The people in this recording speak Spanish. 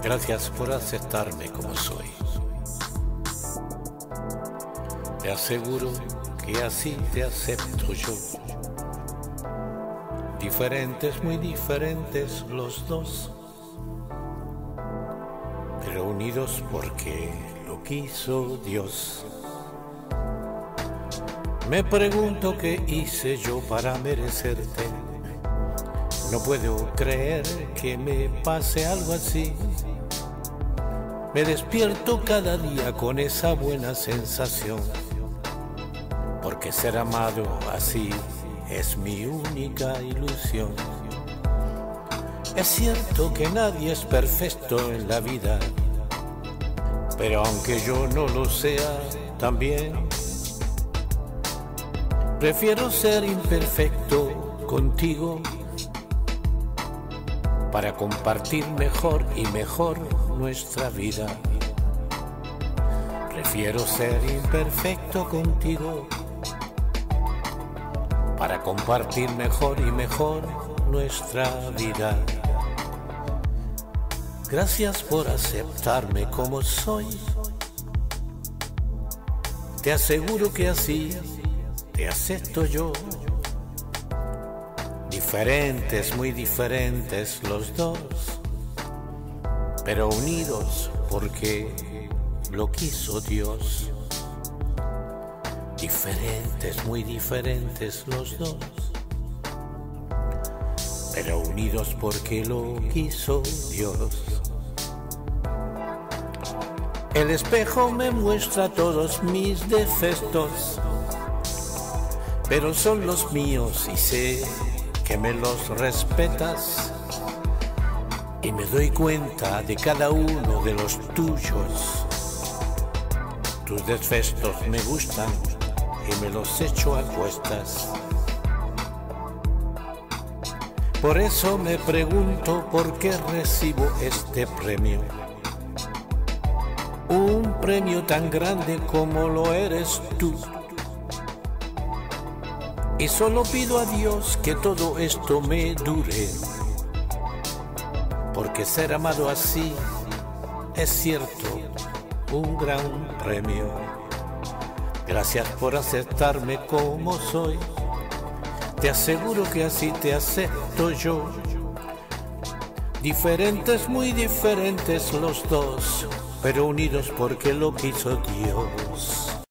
Gracias por aceptarme como soy. Te aseguro que así te acepto yo. Diferentes, muy diferentes los dos, pero unidos porque lo quiso Dios. Me pregunto qué hice yo para merecerte. No puedo creer que me pase algo así. Me despierto cada día con esa buena sensación, porque ser amado así es mi única ilusión. Es cierto que nadie es perfecto en la vida, pero aunque yo no lo sea también, prefiero ser imperfecto contigo para compartir mejor y mejor nuestra vida. Prefiero ser imperfecto contigo para compartir mejor y mejor nuestra vida. Gracias por aceptarme como soy. Te aseguro que así te acepto yo. Diferentes, muy diferentes los dos, pero unidos porque lo quiso Dios. Diferentes, muy diferentes los dos, pero unidos porque lo quiso Dios. El espejo me muestra todos mis defectos, pero son los míos y sé que me los respetas, y me doy cuenta de cada uno de los tuyos. Tus defectos me gustan y me los echo a cuestas. Por eso me pregunto por qué recibo este premio. Un premio tan grande como lo eres tú. Y solo pido a Dios que todo esto me dure, porque ser amado así es cierto un gran premio. Gracias por aceptarme como soy. Te aseguro que así te acepto yo. Diferentes, muy diferentes los dos, pero unidos porque lo quiso Dios.